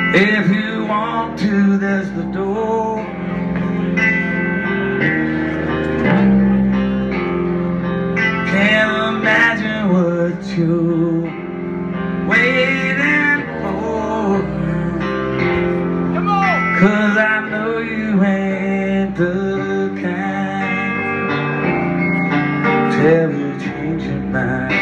If you want to, there's the door. Can't imagine what you're waiting for. Come on! 'Cause I know you ain't the kind to ever change your mind.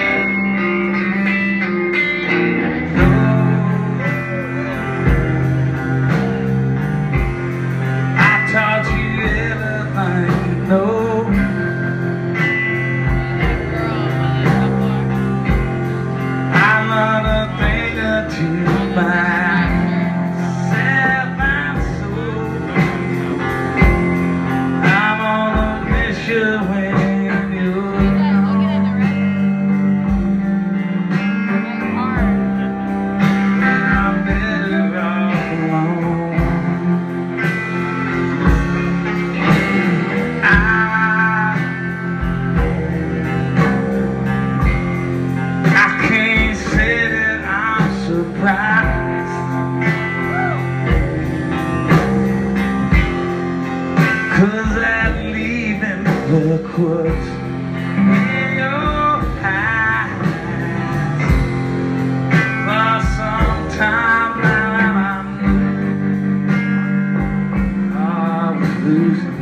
Cause that leaving look what's in your eyes. For some time now I was losing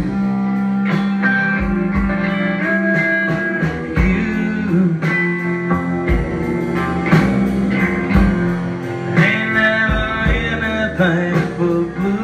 you. Ain't never anything but blue.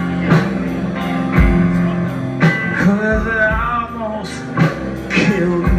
Cause it almost killed me.